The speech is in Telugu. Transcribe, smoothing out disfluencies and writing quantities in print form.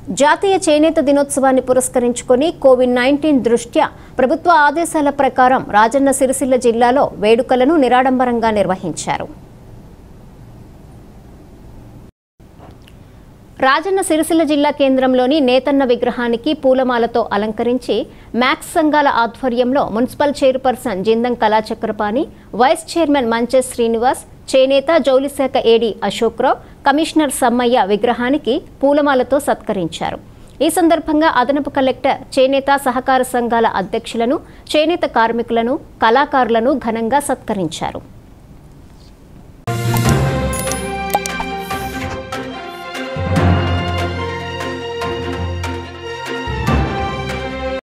జాతీయ చేనేత దినోత్సవాన్ని పురస్కరించుకొని కోవిడ్-19 దృష్ట్యా ప్రభుత్వ ఆదేశాల ప్రకారం రాజన్న సిరిసిల్ల జిల్లాలో వేడుకలను నిరాడంబరంగా నిర్వహించారు. రాజన్న సిరిసిల్ల జిల్లా కేంద్రంలోని నేతన్న విగ్రహానికి పూలమాలతో అలంకరించి మ్యాక్స్ సంఘాల ఆధ్వర్యంలో municipal chairperson Jindam Kalachakrapani, vice chairman మంచెస్ శ్రీనివాస్, చేనేత జౌలి శాఖ ఏడీ అశోక్రావు, కమిషనర్ సమ్మయ్య విగ్రహానికి పూలమాలతో సత్కరించారు. ఈ సందర్భంగా అదనపు కలెక్టర్ చేనేత సహకార సంఘాల అధ్యక్షులను, చేనేత కార్మికులను, కళాకారులను ఘనంగా సత్కరించారు.